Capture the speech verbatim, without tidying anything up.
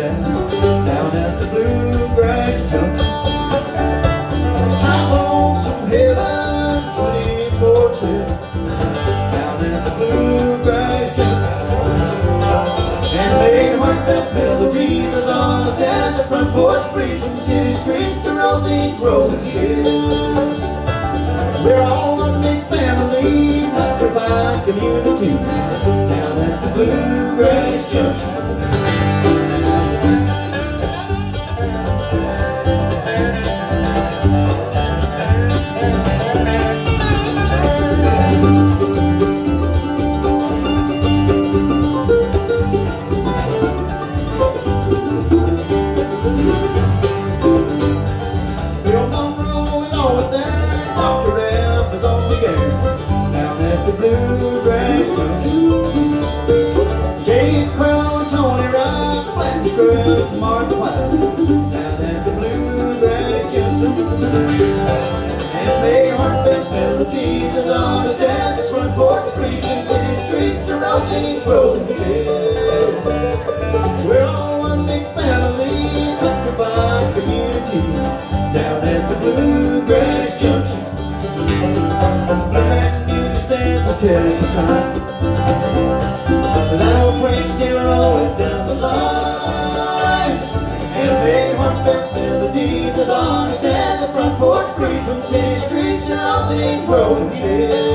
stand down at the Bluegrass Junction. I'm on some heaven twenty-four seven down at the Bluegrass Junction. And playing heartfelt melodies as honest as the front porch breeze from city streets to Rosie's rolling hills. We're all one big family, petrified community down at the Bluegrass Junction. Bill Monroe is always there, Doctor F is on the air down at the Bluegrass Junction. Jay Crow, Tony Rice, Flash Scruggs, Mark White down at the Bluegrass Junction. And they heartfelt melodies as honest as the front porch breeze in city streets to Rosie's rolling hills. We're all one big family, petrified community down at the Bluegrass Junction. Bluegrass music stands the test of time, but that old train still rolling down the line. And big heartfelt melodies as honest as the front porch breeze from city streets to Rosie's rolling hills.